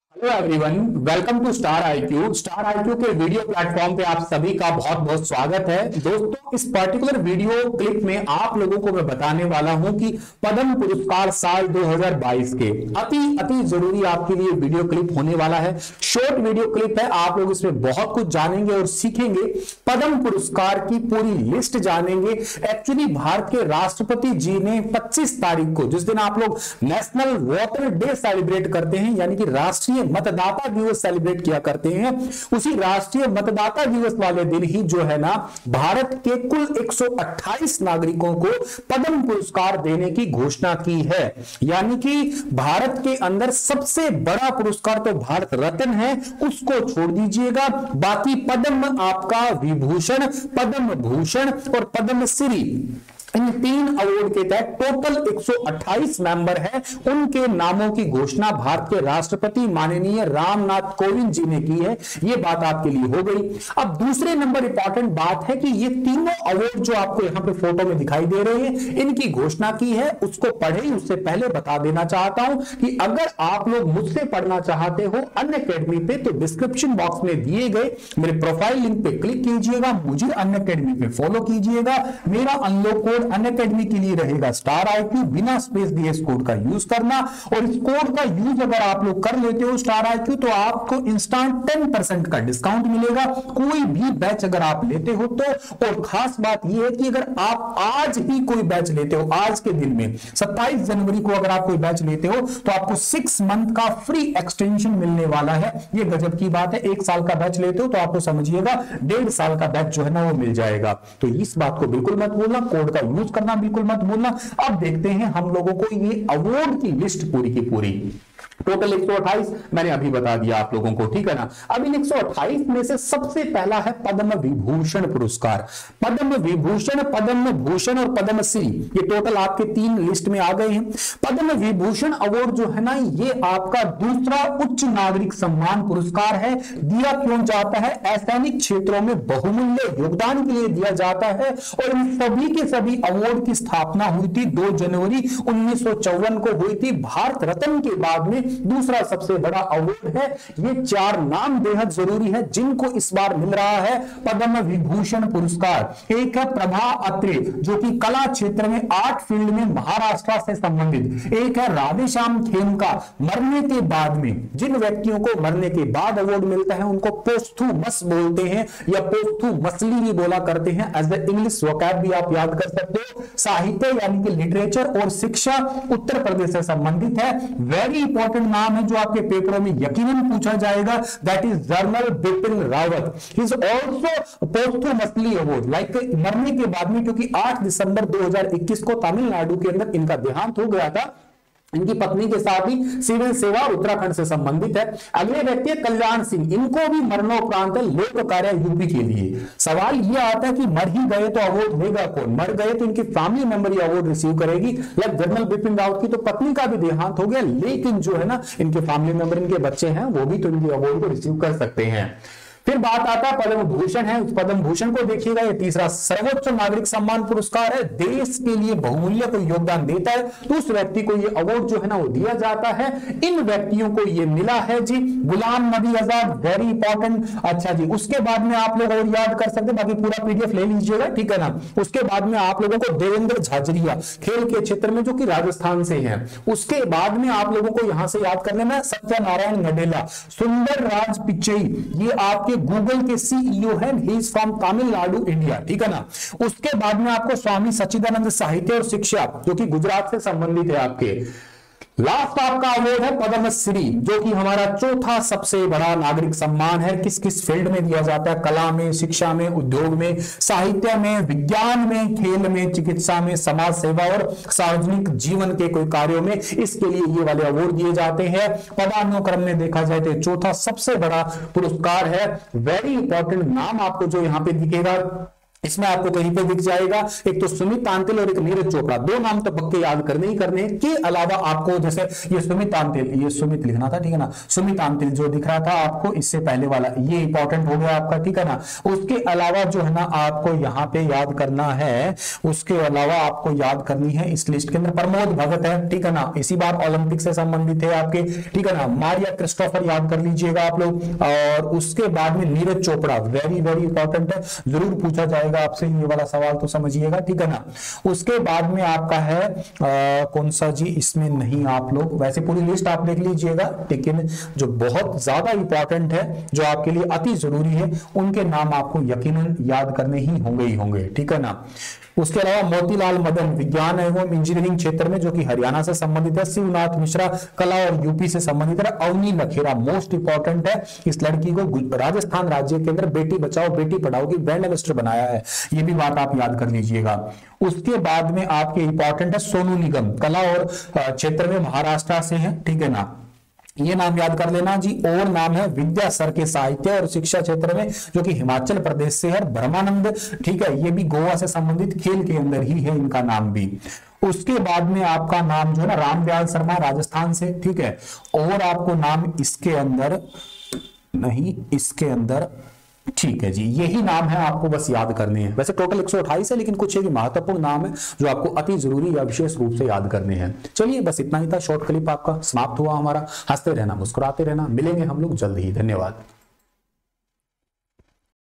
Hello everyone, welcome to star IQ. Star IQ के video platform पे आप सभी का बहुत बहुत स्वागत है। दोस्तों, इस पर्टिकुलर वीडियो क्लिप में आप लोगों को मैं बताने वाला हूं कि पद्म पुरस्कार साल 2022 के अति अति जरूरी आपके लिए वीडियो क्लिप होने वाला है। शॉर्ट वीडियो क्लिप है, आप लोग इसमें बहुत कुछ जानेंगे और सीखेंगे। पद्म पुरस्कार की पूरी लिस्ट जानेंगे। एक्चुअली भारत के राष्ट्रपति जी ने 25 तारीख को, जिस दिन आप लोग नेशनल वोटर डे सेलिब्रेट करते हैं, यानी कि राष्ट्रीय मतदाता दिवस सेलिब्रेट किया करते हैं, उसी राष्ट्रीय मतदाता दिवस वाले दिन ही जो है ना, भारत के कुल 128 नागरिकों को पद्म पुरस्कार देने की घोषणा की है। यानी कि भारत के अंदर सबसे बड़ा पुरस्कार तो भारत रत्न है, उसको छोड़ दीजिएगा। बाकी पद्म आपका विभूषण, पद्म भूषण और पद्म श्री, इन तीन अवार्ड के तहत टोटल 128 मेंबर हैं। उनके नामों की घोषणा भारत के राष्ट्रपति माननीय रामनाथ कोविंद जी ने की है। यह बात आपके लिए हो गई। अब दूसरे नंबर इंपॉर्टेंट बात है कि ये तीनों अवार्ड जो आपको यहां पे फोटो में दिखाई दे रहे हैं, इनकी घोषणा की है। उसको पढ़े उससे पहले बता देना चाहता हूं कि अगर आप लोग मुझसे पढ़ना चाहते हो अनअकैडमी पे, तो डिस्क्रिप्शन बॉक्स में दिए गए मेरे प्रोफाइल लिंक पे क्लिक कीजिएगा, मुझे अनअकैडमी पे फॉलो कीजिएगा। मेरा अनलॉक कोड अनअकैडमी के लिए रहेगा स्टार आईक्यू, बिना स्पेस दिए इस कोड का यूज करना। और इस कोड का यूज अगर आप लोग कर लेते हो स्टार आईक्यू, तो आपको इंस्टेंट 10% का डिस्काउंट मिलेगा कोई भी बैच अगर आप लेते हो तो। और खास बात यह है कि अगर आप आज ही कोई बैच लेते हो, आज के दिन में 27 जनवरी को अगर आप कोई बैच लेते हो, तो आपको 6 मंथ का फ्री एक्सटेंशन मिलने वाला है। यह गजब की बात है। 1 साल का बैच लेते हो तो आपको समझिएगा 1.5 साल का बैच जो है ना वो मिल जाएगा। तो इस बात को बिल्कुल मत भूलना, कोड का यूज करना बिल्कुल मत भूलना। अब देखते हैं हम लोगों को ये अवार्ड की लिस्ट पूरी की पूरी। टोटल 128 मैंने अभी बता दिया आप लोगों को, ठीक है ना। अब इन 128 में से सबसे पहला है पद्म विभूषण पुरस्कार। पद्म विभूषण, पद्म भूषण और पद्म श्री, ये टोटल आपके 3 लिस्ट में आ गए हैं। पद्म विभूषण अवार्ड जो है ना, ये आपका दूसरा उच्च नागरिक सम्मान पुरस्कार है। दिया क्यों जाता है? असैनिक क्षेत्रों में बहुमूल्य योगदान के लिए दिया जाता है। और इन सभी के सभी अवार्ड की स्थापना हुई थी 2 जनवरी 1954 को हुई थी। भारत रत्न के बाद में दूसरा सबसे बड़ा अवार्ड है। ये 4 नाम बेहद जरूरी है जिनको इस बार मिल रहा है पद्म विभूषण पुरस्कार। एक है प्रभा अत्रे, जो कि कला क्षेत्र में आर्ट फील्ड में महाराष्ट्र से संबंधित। एक है राधेश्याम खेमका, मरने के बाद में, जिन व्यक्तियों को मरने के बाद अवार्ड मिलता है उनको पोस्थुमस बोलते हैं या पोस्थुमसली भी बोला करते हैं। एज ए इंग्लिश वोकैब भी आप याद कर सकते हो। साहित्य यानी कि लिटरेचर और शिक्षा उत्तर प्रदेश से संबंधित है। वेरी इंपॉर्टेंट नाम है जो आपके पेपरों में यकीनन पूछा जाएगा, that is general Bipin Rawat. He is also posthumously award, like मरने के बाद में, क्योंकि 8 दिसंबर 2021 को तमिलनाडु के अंदर इनका देहांत हो गया था। इनकी पत्नी के साथ ही सिविल सेवा उत्तराखंड से संबंधित है। अगले व्यक्ति है कल्याण सिंह, इनको भी मरणोपरांत लोक कार्य यूपी के लिए। सवाल यह आता है कि मर ही गए तो अवार्ड देगा कौन? मर गए तो इनकी फैमिली मेंबर ये अवार्ड रिसीव करेगी। लाइक जनरल बिपिन रावत की तो पत्नी का भी देहांत हो गया, लेकिन जो है ना इनके फैमिली मेंबर, इनके बच्चे हैं, वो भी तो इनके अवार्ड को रिसीव कर सकते हैं। फिर बात आता है पद्म भूषण है। उस पद्म भूषण को देखिएगा, ये तीसरा सर्वोच्च नागरिक सम्मान पुरस्कार है। देश के लिए बहुमूल्य कोई योगदान देता है तो उस व्यक्ति को ये अवार्ड जो है ना वो दिया जाता है। इन व्यक्तियों को ये मिला है जी गुलाम नबी आजाद, वेरी इंपॉर्टेंट। अच्छा जी, उसके बाद में आप लोग और याद कर सकते हैं, बाकी पूरा पीडीएफ ले लीजिएगा, ठीक है ना। उसके बाद में आप लोगों को देवेंद्र झाझरिया, खेल के क्षेत्र में, जो कि राजस्थान से है। उसके बाद में आप लोगों को यहां से याद करने में सत्यनारायण गडेला, सुंदर राज पिच्चई, ये आपके गूगल के सीईओ है, he is from Tamil Nadu India, ठीक है ना। उसके बाद में आपको स्वामी सच्चिदानंद साहित्य और शिक्षा, जो कि गुजरात से संबंधित है आपके। लास्ट आपका अवार्ड है पद्म श्री, जो कि हमारा चौथा सबसे बड़ा नागरिक सम्मान है। किस किस फील्ड में दिया जाता है? कला में, शिक्षा में, उद्योग में, साहित्य में, विज्ञान में, खेल में, चिकित्सा में, समाज सेवा और सार्वजनिक जीवन के कोई कार्यों में, इसके लिए ये वाले अवार्ड दिए जाते हैं। पदानुक्रम में देखा जाए तो चौथा सबसे बड़ा पुरस्कार है। वेरी इंपॉर्टेंट नाम आपको जो यहां पे दिखेगा, इसमें आपको कहीं पे दिख जाएगा, एक तो सुमित तांतिल और एक नीरज चोपड़ा, दो नाम तो पक्के याद करने ही करने हैं। के अलावा आपको जैसे ये सुमित तांतिल, ये सुमित लिखना था, ठीक है ना, सुमित तांतिल जो दिख रहा था आपको इससे पहले वाला, ये इंपॉर्टेंट हो गया आपका, ठीक है ना। उसके अलावा जो है ना आपको यहाँ पे याद करना है, उसके अलावा आपको याद करनी है इस लिस्ट के अंदर प्रमोद भगत है, ठीक है ना, इसी बार ओलंपिक से संबंधित है आपके, ठीक है ना। मारिया क्रिस्टोफर याद कर लीजिएगा आप लोग, और उसके बाद में Neeraj Chopra, very very important है, जरूर पूछा जाएगा आपसे ये वाला सवाल, तो समझिएगा, ठीक है ना। उसके बाद में आपका है कौन सा जी, इसमें नहीं आप लोग, वैसे पूरी लिस्ट आप देख लीजिएगा, लेकिन जो बहुत ज्यादा इंपॉर्टेंट है, जो आपके लिए अति जरूरी है, उनके नाम आपको यकीनन याद करने ही होंगे, ठीक है ना। उसके अलावा मोतीलाल मदन विज्ञान एवं इंजीनियरिंग क्षेत्र में, जो कि हरियाणा से संबंधित है। शिवनाथ मिश्रा कला और यूपी से संबंधित है। अवनी लखेरा मोस्ट इंपॉर्टेंट है, इस लड़की को राजस्थान राज्य के अंदर बेटी बचाओ बेटी पढ़ाओ की ब्रांड एम्बेसडर बनाया है, ये भी बात आप याद कर लीजिएगा। उसके बाद में आपके इंपॉर्टेंट है सोनू निगम, कला और क्षेत्र में महाराष्ट्र से है, ठीक है ना, ये नाम याद कर लेना जी। और नाम है विद्या सर के साहित्य और शिक्षा क्षेत्र में, जो कि हिमाचल प्रदेश से है। ब्रह्मानंद, ठीक है, ये भी गोवा से संबंधित खेल के अंदर ही है इनका नाम भी। उसके बाद में आपका नाम जो है ना रामदयाल शर्मा राजस्थान से, ठीक है। और आपको नाम इसके अंदर नहीं, इसके अंदर, ठीक है जी, यही नाम है आपको बस याद करने हैं। वैसे टोटल 128 है, लेकिन कुछ एक महत्वपूर्ण नाम है जो आपको अति जरूरी या विशेष रूप से याद करने हैं। चलिए बस इतना ही था, शॉर्ट क्लिप आपका समाप्त हुआ हमारा। हंसते रहना, मुस्कुराते रहना, मिलेंगे हम लोग जल्द ही, धन्यवाद।